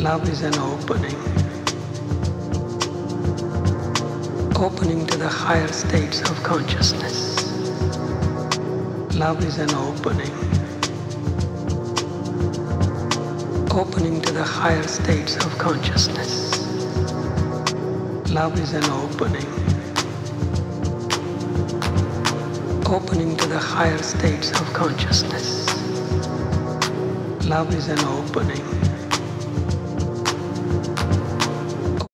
Love is an opening. Opening to the higher states of consciousness. Love is an opening. Opening to the higher states of consciousness. Love is an opening. Opening to the higher states of consciousness. Love is an opening.